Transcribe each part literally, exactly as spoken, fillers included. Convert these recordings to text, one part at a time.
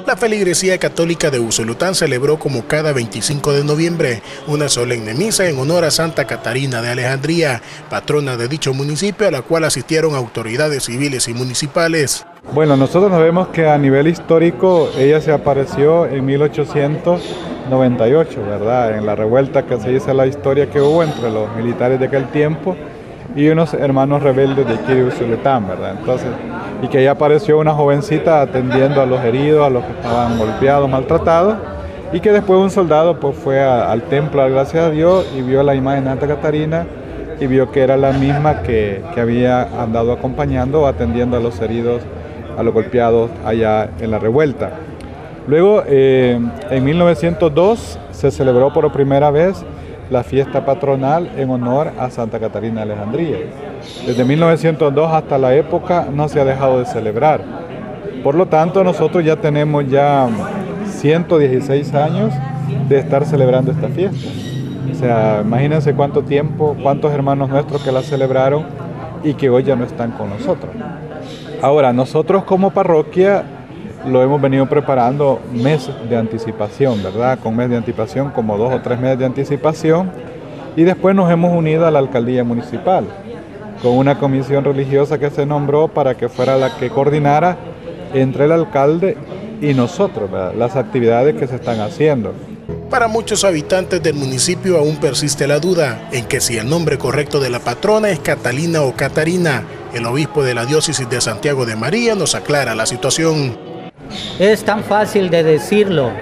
La feligresía católica de Usulután celebró como cada veinticinco de noviembre una solemne misa en honor a Santa Catarina de Alejandría, patrona de dicho municipio, a la cual asistieron autoridades civiles y municipales. Bueno, nosotros sabemos que a nivel histórico ella se apareció en mil ochocientos noventa y ocho, ¿verdad? En la revuelta que se dice la historia que hubo entre los militares de aquel tiempo y unos hermanos rebeldes de aquí de Usulután, ¿verdad? Entonces, y que ella apareció una jovencita atendiendo a los heridos, a los que estaban golpeados, maltratados, y que después un soldado pues fue a, al templo, gracias a Dios, y vio la imagen de Santa Catarina y vio que era la misma que, que había andado acompañando o atendiendo a los heridos, a los golpeados allá en la revuelta. Luego, eh, en mil novecientos dos, se celebró por primera vez la fiesta patronal en honor a Santa Catarina de Alejandría. Desde mil novecientos dos hasta la época no se ha dejado de celebrar. Por lo tanto, nosotros ya tenemos ya ciento dieciséis años de estar celebrando esta fiesta. O sea, imagínense cuánto tiempo, cuántos hermanos nuestros que la celebraron y que hoy ya no están con nosotros. Ahora, nosotros como parroquia lo hemos venido preparando meses de anticipación, ¿verdad? Con meses de anticipación, como dos o tres meses de anticipación. Y después nos hemos unido a la alcaldía municipal, con una comisión religiosa que se nombró para que fuera la que coordinara entre el alcalde y nosotros, ¿verdad?, las actividades que se están haciendo. Para muchos habitantes del municipio aún persiste la duda en que si el nombre correcto de la patrona es Catalina o Catarina. El obispo de la diócesis de Santiago de María nos aclara la situación. Es tan fácil de decirlo.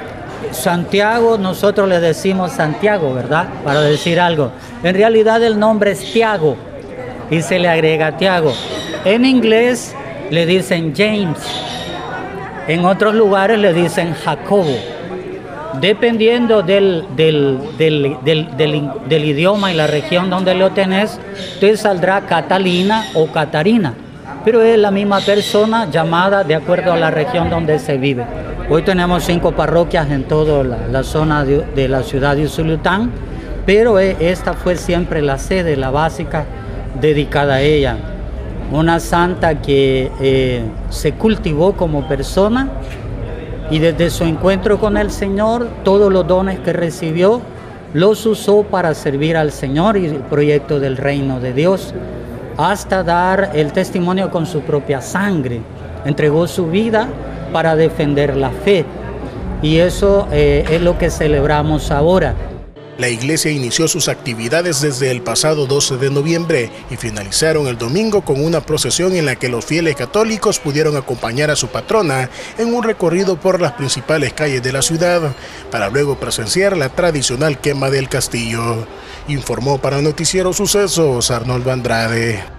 Santiago, nosotros le decimos Santiago, ¿verdad? Para decir algo. En realidad el nombre es Tiago y se le agrega Tiago. En inglés le dicen James. En otros lugares le dicen Jacobo. Dependiendo del, del, del, del, del, del idioma y la región donde lo tenés, te saldrá Catalina o Catarina. Pero es la misma persona llamada de acuerdo a la región donde se vive. Hoy tenemos cinco parroquias en toda la, la zona de, de la ciudad de Usulután, pero esta fue siempre la sede, la básica, dedicada a ella. Una santa que eh, se cultivó como persona y desde su encuentro con el Señor, todos los dones que recibió, los usó para servir al Señor y el proyecto del reino de Dios, hasta dar el testimonio con su propia sangre. Entregó su vida para defender la fe. Y eso eh, es lo que celebramos ahora. La iglesia inició sus actividades desde el pasado doce de noviembre y finalizaron el domingo con una procesión en la que los fieles católicos pudieron acompañar a su patrona en un recorrido por las principales calles de la ciudad, para luego presenciar la tradicional quema del castillo. Informó para Noticiero Sucesos Arnoldo Andrade.